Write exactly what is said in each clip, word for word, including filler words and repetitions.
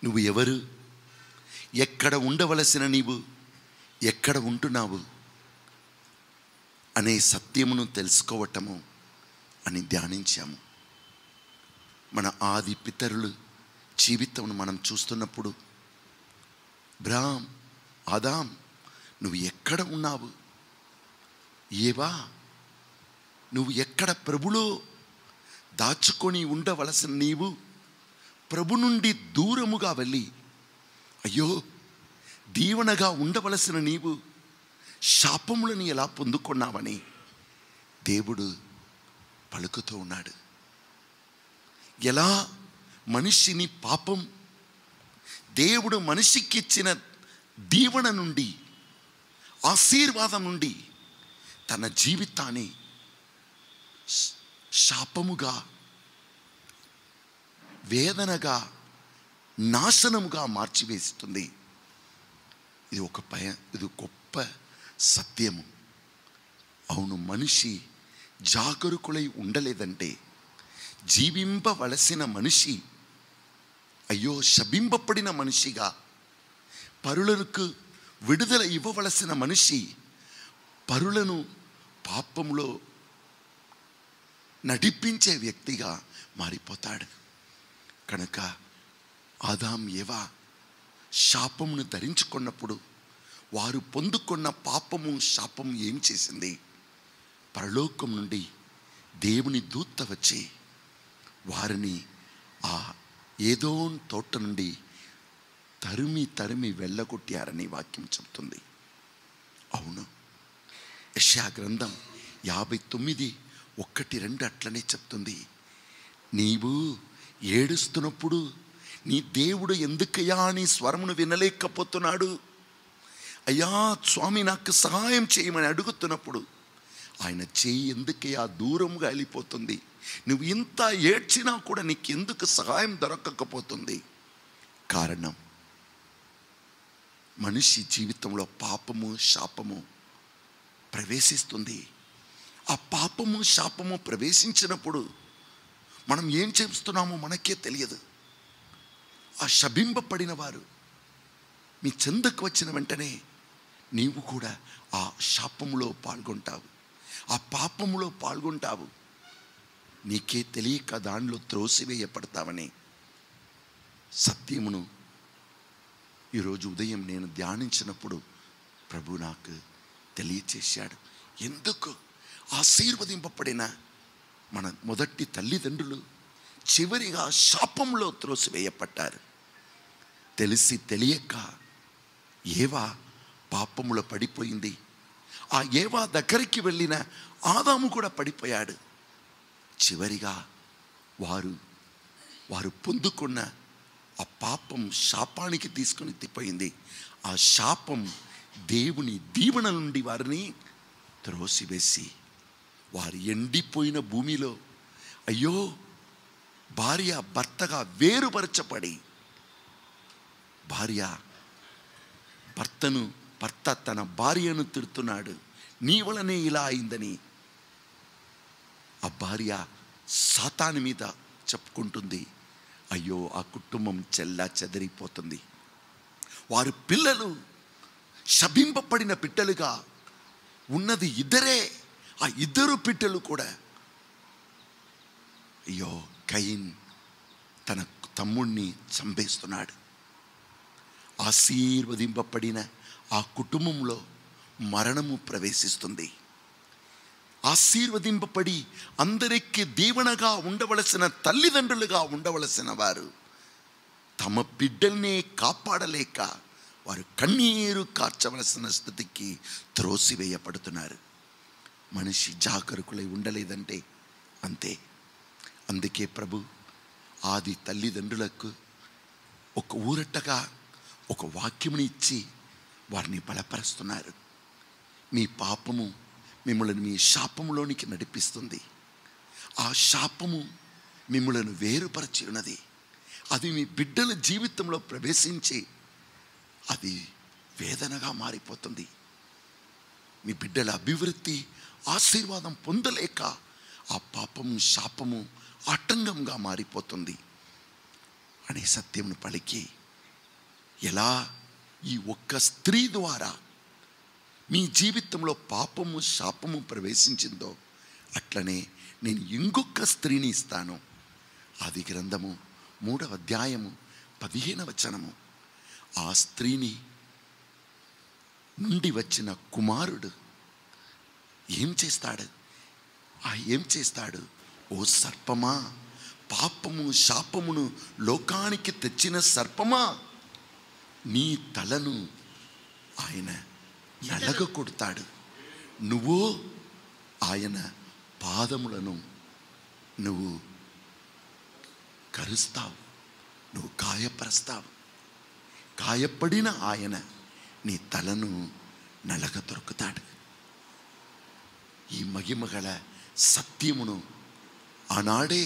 నువ్వు ఎవరు, ఎక్కడ ఉండవలసిన నీవు ఎక్కడ ఉంటున్నావు అనే సత్యమును తెలుసుకోవటము అని ధ్యానించాము. మన ఆది పితరులు జీవితమును మనం చూస్తున్నప్పుడు, అబ్రాహాం, ఆదాం నువ్వు ఎక్కడ ఉన్నావు, ఏవా నువ్వు ఎక్కడ ప్రభులో దాచుకొని ఉండవలసిన నీవు ప్రభు నుండి దూరముగా వెళ్ళి, అయ్యో దీవెనగా ఉండవలసిన నీవు శాపములను ఎలా పొందుకున్నావని దేవుడు పలుకుతూ ఉన్నాడు. ఎలా మనిషిని పాపం దేవుడు మనిషికి ఇచ్చిన దీవెన నుండి, ఆశీర్వాదం నుండి తన జీవితాన్ని శాపముగా, వేదనగా, నాశనముగా మార్చివేస్తుంది. ఇది ఒక భయ ఇది గొప్ప సత్యము. అవును, మనిషి జాగరూకులై ఉండలేదంటే, జీవింపవలసిన మనిషి అయ్యో శపింపబడిన మనిషిగా, పరులకు విడుదల ఇవ్వవలసిన మనిషి పరులను పాపములో నడిపించే వ్యక్తిగా మారిపోతాడు. కనుక ఆదాం ఏవా శాపమును ధరించుకున్నప్పుడు వారు పొందుకున్న పాపము, శాపము ఏం చేసింది? పరలోకం నుండి దేవుని దూత వచ్చి వారిని ఆ ఏదోన్ తోట నుండి తరిమి తరిమి వెళ్ళగొట్టారని వాక్యం చెప్తుంది. అవును, యెషయా గ్రంథం యాభై తొమ్మిది ఒకటి రెండు అట్లనే చెప్తుంది. నీవు ఏడుస్తున్నప్పుడు నీ దేవుడు ఎందుకయ్యా నీ స్వరమును వినలేకపోతున్నాడు, అయ్యా స్వామి నాకు సహాయం చేయమని అడుగుతున్నప్పుడు ఆయన చేయి ఎందుకయ్యా దూరంగా వెళ్ళిపోతుంది, నువ్వు ఇంత ఏడ్చినా కూడా నీకు ఎందుకు సహాయం దొరకకపోతుంది? కారణం, మనిషి జీవితంలో పాపము, శాపము ప్రవేశిస్తుంది. ఆ పాపము, శాపము ప్రవేశించినప్పుడు మనం ఏం చేస్తున్నామో మనకే తెలియదు. ఆ శపింపబడిన వారు మీ చెందకు వచ్చిన వెంటనే నీవు కూడా ఆ శాపములో పాల్గొంటావు, ఆ పాపములో పాల్గొంటావు. నీకే తెలియక దానిలో త్రోసివేయపడతావని సత్యమును ఈరోజు ఉదయం నేను ధ్యానించినప్పుడు ప్రభు నాకు తెలియచేశాడు. ఎందుకు ఆశీర్వదింపబడిన మన మొదటి తల్లిదండ్రులు చివరిగా శాపంలో త్రోసివేయపడ్డారు? తెలిసి తెలియక ఏవా పాపములో పడిపోయింది. ఆ ఏవా దగ్గరికి వెళ్ళిన ఆదాము కూడా పడిపోయాడు. చివరిగా వారు వారు పొందుకున్న ఆ పాపం శాపానికి తీసుకొని తిప్పింది. ఆ శాపం దేవుని దీవెన నుండి వారిని త్రోసివేసి వారు ఎండిపోయిన భూమిలో అయ్యో భార్య భర్తగా వేరుపరచబడి, భార్య భర్తను భర్త తన భార్యను తిడుతున్నాడు, నీ వలనే ఇలా అయిందని ఆ భార్య సాతాను మీద చెప్పుకుంటుంది. అయ్యో ఆ కుటుంబం చెల్లా చెదరిపోతుంది. వారి పిల్లలు శపింపబడిన పిట్టలుగా ఉన్నది ఇద్దరే. ఆ ఇద్దరు పిట్టలు కూడా అయ్యో కయీన్ తన తమ్ముణ్ణి చంపేస్తున్నాడు. ఆశీర్వదింపబడిన ఆ కుటుంబంలో మరణము ప్రవేశిస్తుంది. ఆశీర్వదింపబడి అందరికీ దీవెనగా ఉండవలసిన తల్లిదండ్రులుగా ఉండవలసిన వారు తమ బిడ్డల్నే కాపాడలేక వారు కన్నీరు కార్చవలసిన స్థితికి త్రోసివేయపడుతున్నారు. మనిషి జాగరూకులై ఉండలేదంటే అంతే. అందుకే ప్రభు ఆది తల్లిదండ్రులకు ఒక ఊరటగా ఒక వాక్యముని ఇచ్చి వారిని బలపరుస్తున్నారు. మీ పాపము మిమ్మల్ని మీ శాపములోనికి నడిపిస్తుంది. ఆ శాపము మిమ్మల్ని వేరుపరచి ఉన్నది. అది మీ బిడ్డల జీవితంలో ప్రవేశించి అది వేదనగా మారిపోతుంది. మీ బిడ్డల అభివృద్ధి, ఆశీర్వాదం పొందలేక ఆ పాపము, శాపము ఆటంకంగా మారిపోతుంది అనే సత్యమును పలికి ఎలా ఈ ఒక్క స్త్రీ ద్వారా మీ జీవితంలో పాపము శాపము ప్రవేశించిందో అట్లనే నేను ఇంకొక స్త్రీని ఇస్తాను. ఆది గ్రంథము మూడవ అధ్యాయము పదిహేను వచనము. ఆ స్త్రీని నుండి వచ్చిన కుమారుడు ఏం చేస్తాడు? ఆ ఏం చేస్తాడు? ఓ సర్పమా, పాపము శాపమును లోకానికి తెచ్చిన సర్పమా, నీ తలను ఆయన నలగ కొడతాడు, నువ్వు ఆయన పాదములను నువ్వు కరుస్తావు, నువ్వు గాయపరుస్తావు. గాయపడిన ఆయన నీ తలను నలగ దొరుకుతాడు. ఈ మహిమగల సత్యమును ఆనాడే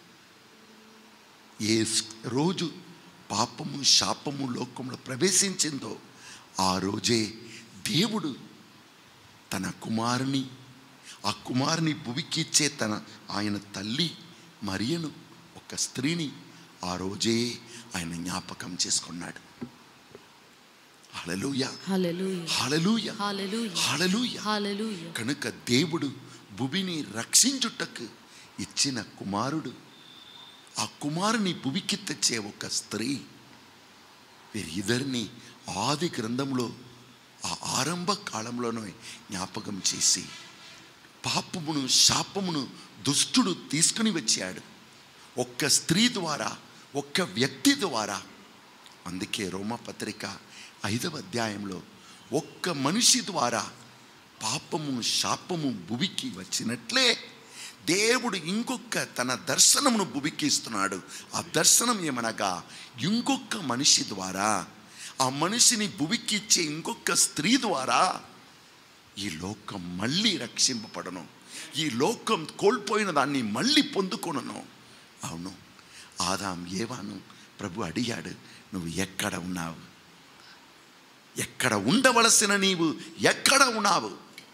ఏ రోజు పాపము శాపము లోకంలో ప్రవేశించిందో ఆ రోజే దేవుడు తన కుమారుని, ఆ కుమారుని భువికి ఇచ్చే తన ఆయన తల్లి మరియను, ఒక స్త్రీని ఆ రోజే ఆయన జ్ఞాపకం చేసుకున్నాడు. హల్లెలూయా, హల్లెలూయా, హల్లెలూయా, హల్లెలూయా, హల్లెలూయా. హల్లెలూయా. కనుక దేవుడు భూమిని రక్షించుటకు ఇచ్చిన కుమారుడు, ఆ కుమారుని భూమికి తెచ్చే ఒక స్త్రీ, వీరిద్దరిని ఆది గ్రంథంలో ఆ ఆరంభ కాలంలోనే జ్ఞాపకం చేసి పాపమును శాపమును దుష్టుడు తీసుకుని వచ్చాడు ఒక్క స్త్రీ ద్వారా, ఒక్క వ్యక్తి ద్వారా. అందుకే రోమపత్రిక ఐదవ అధ్యాయంలో ఒక్క మనిషి ద్వారా పాపము శాపము భూమికి వచ్చినట్లే దేవుడు ఇంకొక తన దర్శనమును భూమికి ఇస్తున్నాడు. ఆ దర్శనం ఏమనగా ఇంకొక మనిషి ద్వారా, ఆ మనిషిని భూమికి ఇచ్చే ఇంకొక స్త్రీ ద్వారా ఈ లోకం మళ్ళీ రక్షింపబడను, ఈ లోకం కోల్పోయిన దాన్ని మళ్ళీ పొందుకొనను. అవును, ఆదాం ఏవాను ప్రభు అడిగాడు, నువ్వు ఎక్కడ ఉన్నావు? ఎక్కడ ఉండవలసిన నీవు ఎక్కడ ఉన్నావు?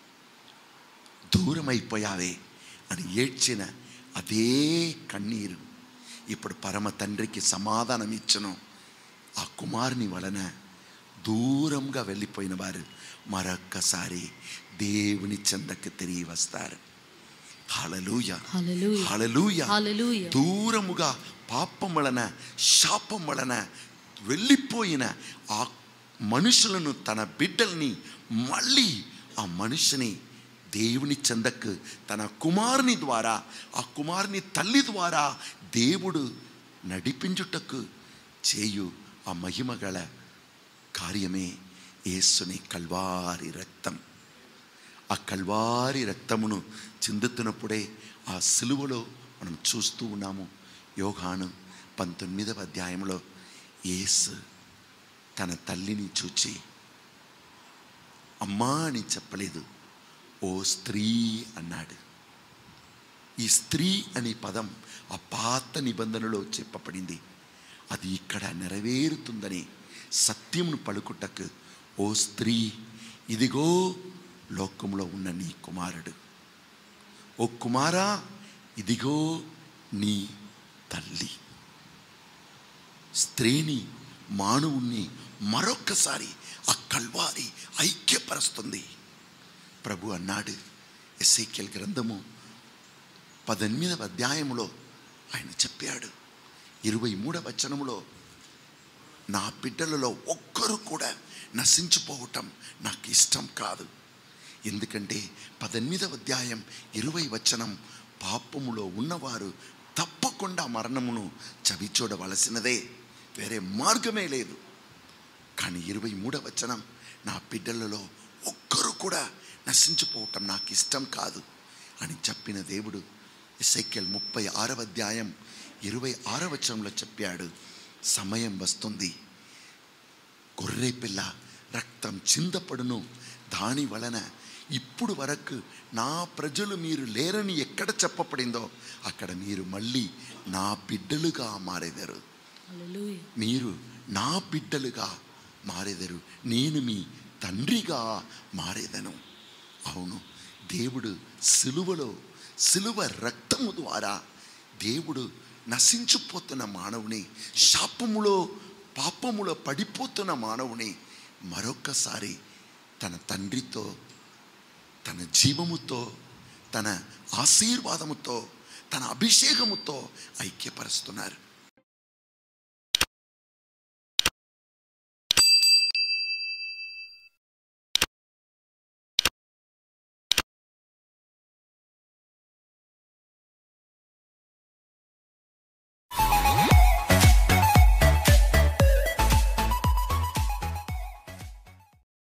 దూరమైపోయావే అని ఏడ్చిన అదే కన్నీరు ఇప్పుడు పరమ తండ్రికి సమాధానం ఇచ్చను. ఆ కుమారుని వలన దూరంగా వెళ్ళిపోయిన వారు మరొక్కసారి దేవుని చెందకు తిరిగి వస్తారు. హల్లెలూయా, హల్లెలూయా, హల్లెలూయా. దూరముగా పాపం వలన శాపం వలన వెళ్ళిపోయిన ఆ మనుషులను, తన బిడ్డల్ని మళ్ళీ ఆ మనిషిని దేవుని చెందకు తన కుమారుని ద్వారా, ఆ కుమారుని తల్లి ద్వారా దేవుడు నడిపించుటకు చేయు ఆ మహిమగల కార్యమే యేసుని కల్వారి రక్తం. ఆ కల్వారి రక్తమును చిందుతున్నప్పుడే ఆ సిలువలో మనం చూస్తూ ఉన్నాము. యోహాను పంతొమ్మిదవ అధ్యాయంలో యేసు తన తల్లిని చూచి అమ్మా అని చెప్పలేదు, ఓ స్త్రీ అన్నాడు. ఈ స్త్రీ అనే పదం ఆ పాత నిబంధనలో చెప్పబడింది. అది ఇక్కడ నెరవేరుతుందని సత్యమును పలుకుటకు, ఓ స్త్రీ, ఇదిగో లోకంలో ఉన్న నీ కుమారుడు, ఓ కుమారా, ఇదిగో నీ తల్లి. స్త్రీని, మానవుణ్ణి మరొక్కసారి ఆ కల్వారి ఐక్యపరుస్తుంది. ప్రభు అన్నాడు, ఎస్ఐకేల్ గ్రంథము పద్దెనిమిదవ అధ్యాయములో ఆయన చెప్పాడు, ఇరవై మూడవ వచనములో, నా బిడ్డలలో ఒక్కరు కూడా నశించిపోవటం నాకు ఇష్టం కాదు. ఎందుకంటే పద్దెనిమిదవ అధ్యాయం ఇరవై వచనం, పాపములో ఉన్నవారు తప్పకుండా మరణమును చవి చూడవలసినదే, వేరే మార్గమే లేదు. కానీ ఇరవై మూడవ వచనం, నా బిడ్డలలో ఒక్కరు కూడా నశించిపోవటం నాకు ఇష్టం కాదు అని చెప్పిన దేవుడు ఎస్ఐకేల్ ముప్పై ఆరవ అధ్యాయం ఇరవై ఆరవ వచనంలో చెప్పాడు, సమయం వస్తుంది, గొర్రె పిల్ల రక్తం చిందపడును, దాని వలన ఇప్పుడు వరకు నా ప్రజలు మీరు లేరని ఎక్కడ చెప్పబడిందో అక్కడ మీరు మళ్ళీ నా బిడ్డలుగా మారెదరు. మీరు నా బిడ్డలుగా మారెదరు, నేను మీ తండ్రిగా మారేదను. అవును, దేవుడు సిలువలో, సిలువ రక్తము ద్వారా దేవుడు నశించిపోతున్న మానవుని, శాపములో పాపములో పడిపోతున్న మానవుని మరొక్కసారి తన తండ్రితో, తన జీవముతో, తన ఆశీర్వాదముతో, తన అభిషేకముతో ఐక్యపరుస్తున్నారు.